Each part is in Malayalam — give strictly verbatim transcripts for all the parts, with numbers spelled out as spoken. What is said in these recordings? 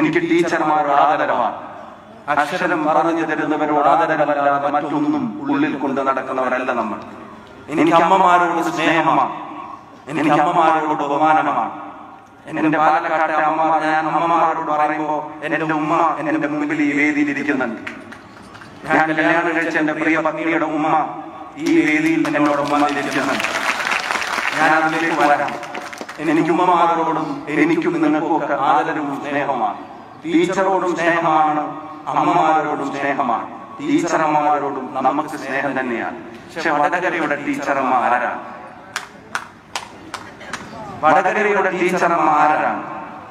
എനിക്ക് ടീച്ചർമാരോട് ആദരവാണ്. അക്ഷരം പറഞ്ഞു തരുന്നവരോട് ആദരവല്ലാതെ മറ്റൊന്നും ഉള്ളിൽ കൊണ്ട് നടക്കുന്നവരല്ല നമ്മൾ. എനിക്ക് അമ്മമാരോട് സ്നേഹമാണ്, എനിക്ക് അമ്മമാരോട് ബഹുമാനമാണ്. എന്റെ പാലക്കാട്ടെ അമ്മ, ഞാൻ അമ്മമാരോട് പറയുമ്പോ എന്റെ ഉമ്മ എന്റെ മുമ്പിൽ ഈ വേദിയിൽ ഇരിക്കുന്നുണ്ട്. ഞാൻ കല്യാണം കഴിച്ച എന്റെ പ്രിയ പത്നിയുടെ ഉമ്മ ഈ വേദിയിൽ എന്നോടൊപ്പം വന്നിരിക്കുന്നുണ്ട്. ഞാൻ അതിലേക്ക് വരാം. എനിക്ക് ഉമ്മമാരോടും എനിക്കും നിങ്ങൾക്കും ഒക്കെ ആദരവും സ്നേഹമാണ്. ടീച്ചറോടും സ്നേഹമാണ്, അമ്മമാരോടും സ്നേഹമാണ്. ടീച്ചറമ്മമാരോടും നമുക്ക് സ്നേഹം തന്നെയാണ്. പക്ഷെ വടകരയുടെ ടീച്ചറമ്മ ആരാണ്? വടകരയുടെ ടീച്ചറമ്മ ആരാണ്?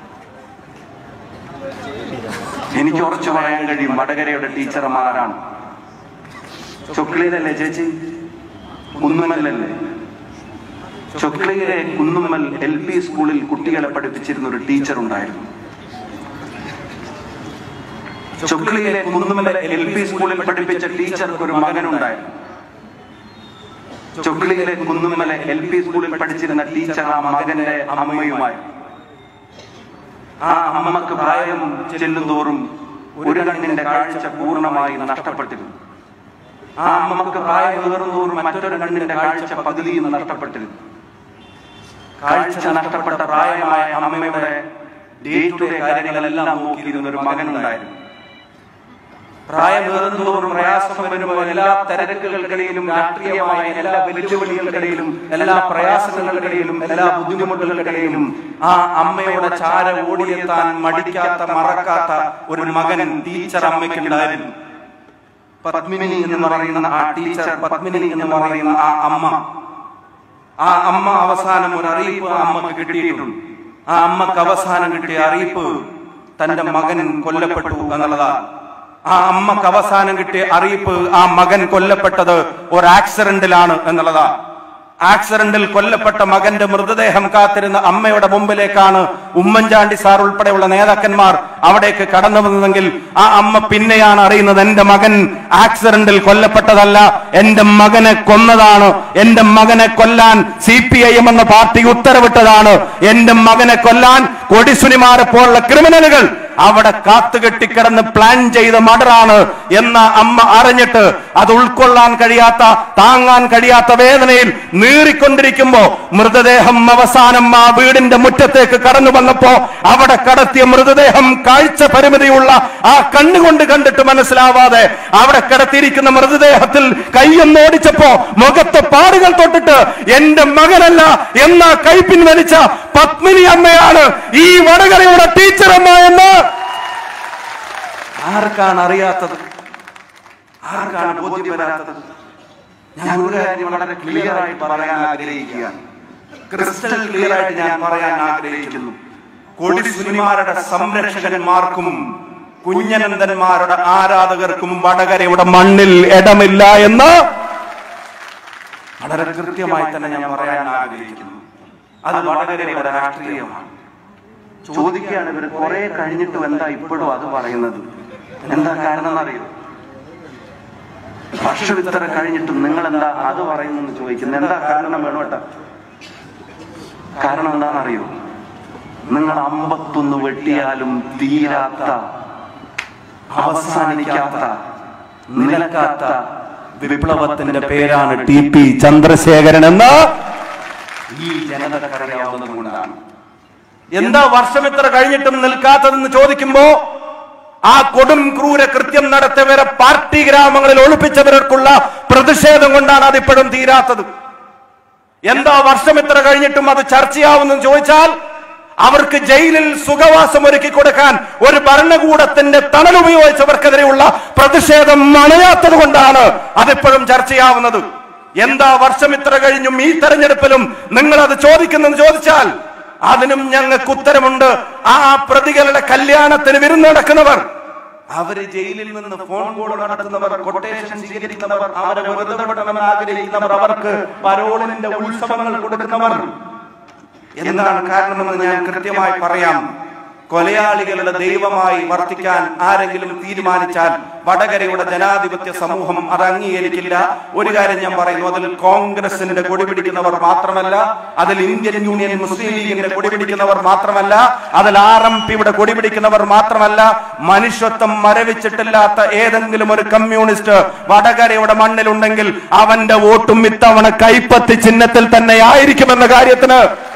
എനിക്ക് ഉറച്ചു പറയാൻ കഴിയും. വടകരയുടെ ടീച്ചറമ്മ ആരാണ്? ചൊക്ലിയിലല്ലേ ചേച്ചി? കുന്നുമ്മലല്ലേ? ചൊക്ലിയിലെ കുന്നുമ്മൽ എൽ പി സ്കൂളിൽ കുട്ടികളെ പഠിപ്പിച്ചിരുന്ന ഒരു ടീച്ചർ ഉണ്ടായിരുന്നു. ചൊക്ലിയിലെ കുന്നുമ്മൽ എൽ പി സ്കൂളിൽ പഠിപ്പിച്ച ടീച്ചർക്ക് ഒരു മകനുണ്ടായിരുന്നു. ചൊക്ലിയിലെ കുന്നുമ്മലെ എൽ പി സ്കൂളിൽ പഠിച്ചിരുന്ന ടീച്ചർ ആ മകന്റെ അമ്മയുമായി. ആ അമ്മക്ക് പ്രായം ചെല്ലുന്തോറും ഒരു കണ്ണിന്റെ കാഴ്ച പൂർണ്ണമായി നഷ്ടപ്പെട്ടിരുന്നു. ആ അമ്മക്ക് പ്രായം ഏറുന്തോറും മറ്റൊരു കണ്ണിന്റെ കാഴ്ച പകുതിയും നഷ്ടപ്പെട്ടിരുന്നു. കാഴ്ച നഷ്ടപ്പെട്ട പ്രായമായ അമ്മയുടെ ഡേ ടു ഡേ കാര്യങ്ങളെല്ലാം നോക്കിയിരുന്ന ഒരു മകനുണ്ടായിരുന്നു. പ്രായമേറുന്തോറും പ്രയാസം വരുമ്പോൾ എല്ലാ തിരക്കുകൾക്കിടയിലും, രാഷ്ട്രീയമായ എല്ലാ വെല്ലുവിളികൾക്കിടയിലും, എല്ലാ പ്രയാസങ്ങൾക്കിടയിലും, എല്ലാ ബുദ്ധിമുട്ടുകൾക്കിടയിലും ആ അമ്മയുടെ ചാര ഓടിയെത്താൻ മടിക്കാത്ത, മറക്കാത്ത ഒരു മകൻ ടീച്ചർ അമ്മയ്ക്കുണ്ടായിരുന്നു. പത്മിനി എന്ന് പറയുന്ന ആ ടീച്ചർ, പത്മിനി എന്ന് പറയുന്ന ആ അമ്മ, ആ അമ്മ അവസാനം ഒരു അറിയിപ്പ് ആ അമ്മക്ക് കിട്ടിയിട്ടുണ്ട്. ആ അമ്മക്ക് അവസാനം കിട്ടിയ അറിയിപ്പ് തന്റെ മകൻ കൊല്ലപ്പെട്ടു എന്നുള്ളതാണ്. ആ അമ്മക്ക് അവസാനം കിട്ടിയ അറിയിപ്പ് ആ മകൻ കൊല്ലപ്പെട്ടത് ഒരു ആക്സിഡന്റിലാണ് എന്നുള്ളതാണ്. ആക്സിഡന്റിൽ കൊല്ലപ്പെട്ട മകന്റെ മൃതദേഹം കാത്തിരുന്ന അമ്മയുടെ മുമ്പിലേക്കാണ് ഉമ്മൻചാണ്ടി സാർ ഉൾപ്പെടെയുള്ള നേതാക്കന്മാർ അവിടേക്ക് കടന്നു വന്നതെങ്കിൽ ആ അമ്മ പിന്നെയാണ് അറിയുന്നത്, എന്റെ മകൻ ആക്സിഡന്റിൽ കൊല്ലപ്പെട്ടതല്ല, എന്റെ മകനെ കൊന്നതാണ്. എന്റെ മകനെ കൊല്ലാൻ സി പി ഐ എം എന്ന പാർട്ടി ഉത്തരവിട്ടതാണ്. എന്റെ മകനെ കൊല്ലാൻ കൊടിസുനിമാരെ പോലുള്ള ക്രിമിനലുകൾ അവിടെ കാത്തുകെട്ടിക്കിടന്ന് പ്ലാൻ ചെയ്ത മർഡറാണ് എന്ന അമ്മ അറിഞ്ഞിട്ട് അത് ഉൾക്കൊള്ളാൻ കഴിയാത്ത, താങ്ങാൻ കഴിയാത്ത വേദനയിൽ നീറിക്കൊണ്ടിരിക്കുമ്പോ മൃതദേഹം അവസാനം ആ വീടിന്റെ മുറ്റത്തേക്ക് കടന്നു വന്നപ്പോ അവിടെ കടത്തിയ മൃതദേഹം കാഴ്ച പരിമിതിയുള്ള ആ കണ്ണുകൊണ്ട് കണ്ടിട്ട് മനസ്സിലാവാതെ അവിടെ കിടത്തിയിരിക്കുന്ന മൃതദേഹത്തിൽ കൈയൊന്നോടിച്ചപ്പോ മുഖത്തെ പാടുകൾ തൊട്ടിട്ട് എന്റെ മകനല്ല എന്ന കൈ പിൻവലിച്ച പത്മിനി അമ്മയാണ് ഈ വടകരയുടെ ടീച്ചറമ്മ എന്ന് ആർക്കാണ് അറിയാത്തത്? ആർക്കാണ് ബോധ്യപ്പെടാത്തത്? ഞാൻ ഒരു കാര്യം വളരെ ക്ലിയർ ആയിട്ട് പറയാൻ ആഗ്രഹിക്കുകയാണ്. ക്രിസ്റ്റൽ ക്ലിയർ ആയിട്ട് ഞാൻ പറയാൻ ആഗ്രഹിക്കുന്നു. കൊടിസുനിമാരുടെ സംരക്ഷകന്മാർക്കും കുഞ്ഞനന്ദന്മാരുടെ ആരാധകർക്കും വടകരയുടെ മണ്ണിൽ ഇടമില്ല എന്ന് വളരെ കൃത്യമായി തന്നെ ഞാൻ പറയാൻ ആഗ്രഹിക്കുന്നു. അത് വടകരയുടെ രാഷ്ട്രീയമാണ്. ചോദിക്കുകയാണ് ഇവർ കുറെ കഴിഞ്ഞിട്ടും എന്താ ഇപ്പോഴും അത് പറയുന്നത്? എന്താ കാരണം എന്നറിയോ? വർഷം ഇത്ര കഴിഞ്ഞിട്ടും നിങ്ങൾ എന്താ അത് പറയുന്നെന്ന് ചോദിക്കുന്നത്. എന്താ കാരണം വേണോട്ട? കാരണം എന്താണെന്നറിയോ? നിങ്ങൾ അമ്പത്തൊന്ന് വെട്ടിയാലും തീരാത്ത, അവസാനിക്കാത്ത, നിലക്കാത്ത വിപ്ലവത്തിന്റെ പേരാണ് ടി പി ചന്ദ്രശേഖരൻ എന്ന് ഈ ജനതക്കറിയാവുന്നത് കൊണ്ടാണ്. എന്താ വർഷം ഇത്ര കഴിഞ്ഞിട്ടും നിൽക്കാത്തതെന്ന് ചോദിക്കുമ്പോ ആ കൊടും ക്രൂര കൃത്യം നടത്തിയവരെ പാർട്ടി ഗ്രാമങ്ങളിൽ ഒളിപ്പിച്ചവർക്കുള്ള പ്രതിഷേധം കൊണ്ടാണ് അതിപ്പോഴും തീരാത്തത്. എന്താ വർഷം ഇത്ര കഴിഞ്ഞിട്ടും അത് ചർച്ചയാവുന്നെന്ന് ചോദിച്ചാൽ അവർക്ക് ജയിലിൽ സുഖവാസം ഒരുക്കി കൊടുക്കാൻ ഒരു ഭരണകൂടത്തിന്റെ തണൽ ഉപയോഗിച്ചവർക്കെതിരെയുള്ള പ്രതിഷേധം അണയാത്തത് കൊണ്ടാണ് അതിപ്പോഴും ചർച്ചയാവുന്നത്. എന്താ വർഷം ഇത്ര കഴിഞ്ഞും ഈ തെരഞ്ഞെടുപ്പിലും നിങ്ങൾ അത് ചോദിക്കുന്നെന്ന് ചോദിച്ചാൽ അതിനും ഞങ്ങൾക്ക് ഉത്തരമുണ്ട്. ആ പ്രതികളുടെ കല്യാണത്തിന് വിരുന്ന് നടക്കുന്നവർ, അവര് ജയിലിൽ നിന്ന് ഫോൺ കോൾ നടത്തുന്നവർ, കൊട്ടേഷൻ സ്വീകരിക്കുന്നവർ, അവരെ വെറുതെ വിടണമെന്ന് ആഗ്രഹിക്കുന്നവർ, അവർക്ക് പരോളിന്റെ ഉത്സവങ്ങൾ കൊടുക്കുന്നവർ. എന്താണ് കാരണമെന്ന് ഞാൻ കൃത്യമായി പറയാം. കൊലയാളികളുടെ ദൈവമായി വർത്തിക്കാൻ ആരെങ്കിലും തീരുമാനിച്ചാൽ വടകരയുടെ ജനാധിപത്യ സമൂഹം അത് അംഗീകരിക്കില്ല. ഒരു കാര്യം ഞാൻ പറയുന്നു, അതിൽ കോൺഗ്രസിന്റെ കൊടി പിടിക്കുന്നവർ മാത്രമല്ല, അതിൽ ഇന്ത്യൻ യൂണിയൻ മുസ്ലിം ലീഗിന്റെ കൊടി പിടിക്കുന്നവർ മാത്രമല്ല, അതിൽ ആർ എം പിയുടെ കൊടി പിടിക്കുന്നവർ മാത്രമല്ല, മനുഷ്യത്വം മരവിച്ചിട്ടില്ലാത്ത ഏതെങ്കിലും ഒരു കമ്മ്യൂണിസ്റ്റ് വടകരയുടെ മണ്ണിലുണ്ടെങ്കിൽ അവന്റെ വോട്ടും ഇത്തവണ കൈപ്പത്തി ചിഹ്നത്തിൽ തന്നെ ആയിരിക്കുമെന്ന കാര്യത്തിന്